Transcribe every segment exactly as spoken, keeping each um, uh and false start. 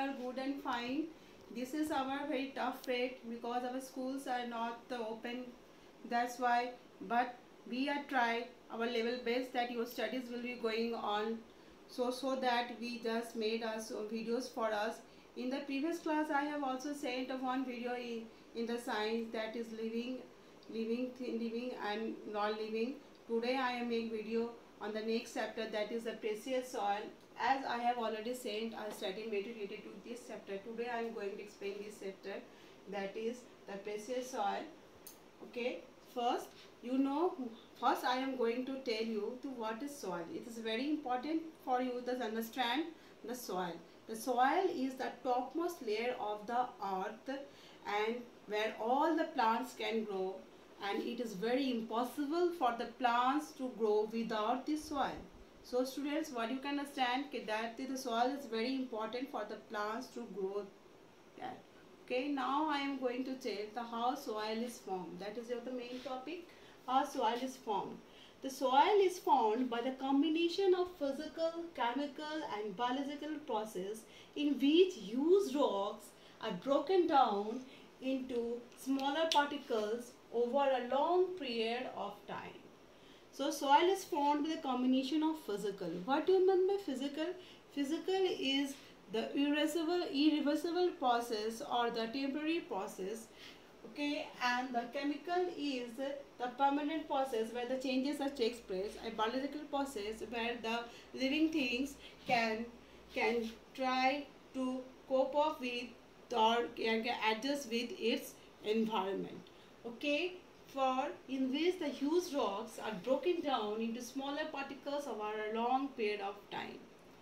are good and fine. This is our very tough rate because our schools are not uh, open. That's why, but we are try our level best that your studies will be going on. So so that we just made us uh, videos for us. In the previous class, I have also sent one video in, in the science, that is living, living, living and non-living. Today I am making video on the next chapter, that is the precious soil. As I have already sent a study material related to this chapter, today I am going to explain this chapter, that is the precious soil. Okay, first you know, first I am going to tell you to what is soil. It is very important for you to understand the soil. The soil is the topmost layer of the earth and where all the plants can grow, and it is very impossible for the plants to grow without this soil. So students, what you can understand that the soil is very important for the plants to grow there. Okay, now I am going to tell the how soil is formed. That is the main topic, how soil is formed. The soil is formed by the combination of physical, chemical and biological process in which used rocks are broken down into smaller particles over a long period of time. So soil is formed by the combination of physical. What do you mean by physical? Physical is the irreversible, irreversible process or the temporary process. Okay, and the chemical is the permanent process where the changes that takes place. A biological process where the living things can can try to cope up with or can adjust with its environment. Okay, for in which the huge rocks are broken down into smaller particles over a long period of time.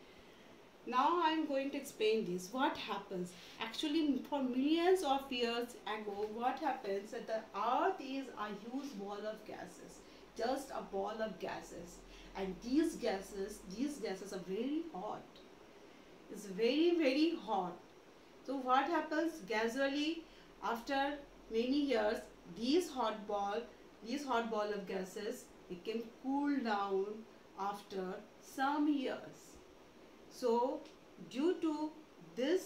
Now I am going to explain this. What happens? Actually, for millions of years ago, what happens that the earth is a huge ball of gases, just a ball of gases, and these gases, these gases are very hot. It's very very hot. So what happens? Gradually, after many years, these hot ball, these hot ball of gases became cool down after some years. So due to this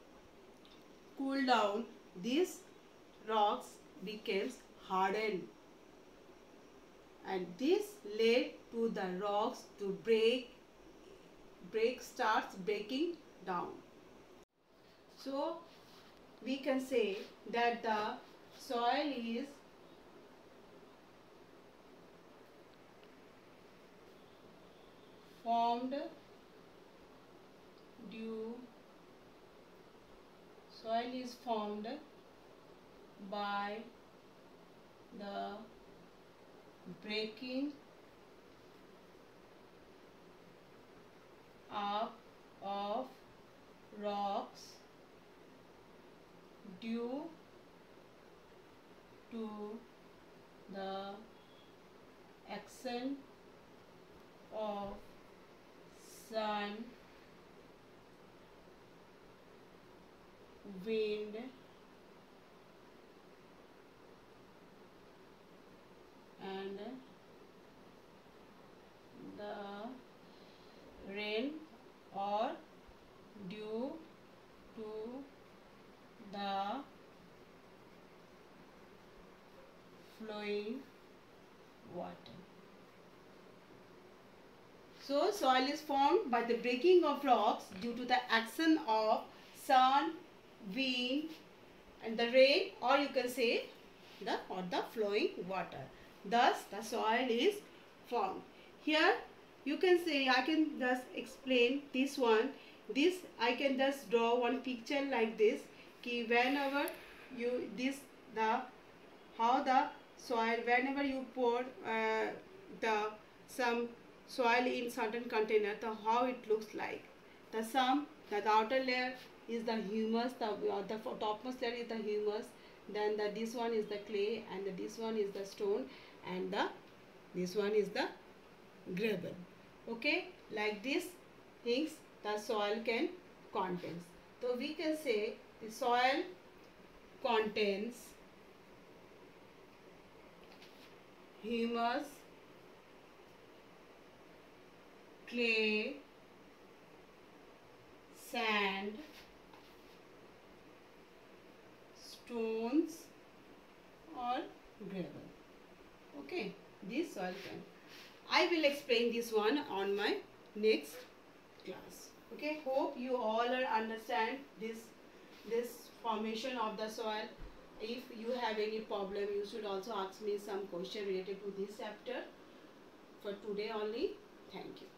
cool down, these rocks becomes hardened, and this led to the rocks to break, break starts breaking down. So we can say that the soil is formed due soil is formed by the breaking up of rocks due to the action of sun, wind and the rain, or due to the flowing water. So soil is formed by the breaking of rocks due to the action of sun, wind and the rain, or you can say the or the flowing water. Thus the soil is formed. Here you can say, I can just explain this one. This I can just draw one picture like this. Ki whenever you this the how the soil, whenever you pour uh, the some soil in certain container, the how it looks like. The some the, the outer layer is the humus, the, uh, the topmost layer is the humus, then the this one is the clay, and the, this one is the stone, and the this one is the gravel. Okay, like this things the soil can contains. So we can say the soil contains humus, clay, sand, this soil can. I will explain this one on my next class. Okay, hope you all are understand this this formation of the soil. If you have any problem, you should also ask me some question related to this chapter. For today only, thank you.